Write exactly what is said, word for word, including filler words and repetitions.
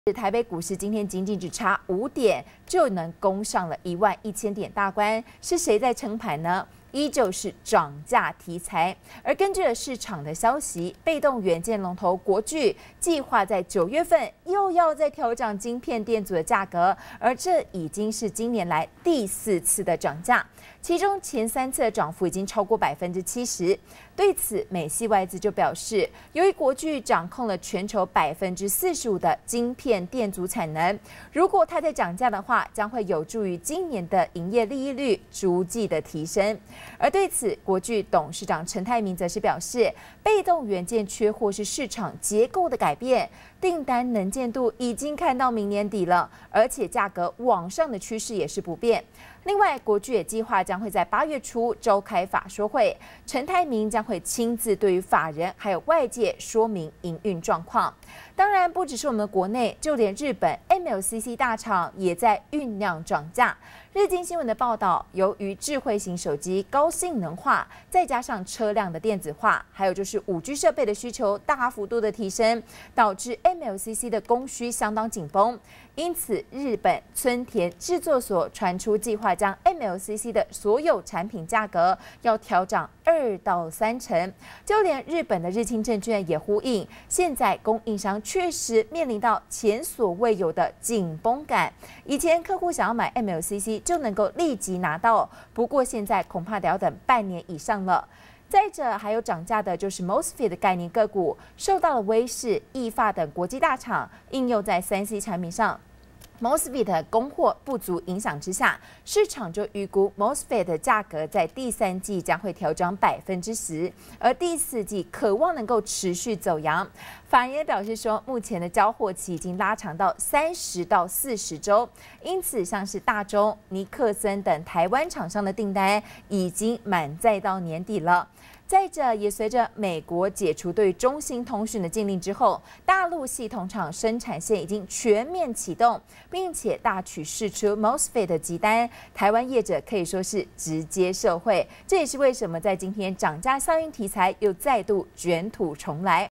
台北股市今天仅仅只差五点就能攻上了一万一千点大关，是谁在撑盘呢？依旧是涨价题材。而根据了市场的消息，被动元件龙头国巨计划在九月份又要再调涨晶片电阻的价格，而这已经是今年来第四次的涨价，其中前三次的涨幅已经超过百分之七十。对此，美系外资就表示，由于国巨掌控了全球百分之四十五的晶片电阻产能，如果它在涨价的话，将会有助于今年的营业利益率逐季的提升。而对此，国巨董事长陈泰明则是表示，被动元件缺货是市场结构的改变，订单能见度已经看到明年底了，而且价格往上的趋势也是不变。另外，国巨也计划将会在八月初召开法说会，陈泰明将会亲自对于法人还有外界说明营运状况。当然，不只是我们国内，就连日本 M L C C 大厂也在酝酿涨价。日经新闻的报道，由于智慧型手机高性能化，再加上车辆的电子化，还有就是五 G 设备的需求大幅度的提升，导致 M L C C 的供需相当紧绷。因此，日本村田制作所传出计划将 M L C C 的所有产品价格要调涨二到三成。就连日本的日清证券也呼应，现在供应商确实面临到前所未有的紧绷感。以前客户想要买 M L C C 就能够立即拿到，不过现在恐怕得要等半年以上了。再者，还有涨价的就是 MOSFET 的概念个股，受到了威视、意法等国际大厂应用在三 C 产品上。MOSFET 供货不足影响之下，市场就预估 MOSFET 的价格在第三季将会调涨百分之十，而第四季渴望能够持续走扬。法人也表示说，目前的交货期已经拉长到三十到四十周，因此像是大中、尼克森等台湾厂商的订单已经满载到年底了。再者，也随着美国解除对中兴通讯的禁令之后，大陆系统厂生产线已经全面启动，并且大举释出 MOSFET 的急单，台湾业者可以说是直接受惠。这也是为什么在今天涨价效应题材又再度卷土重来。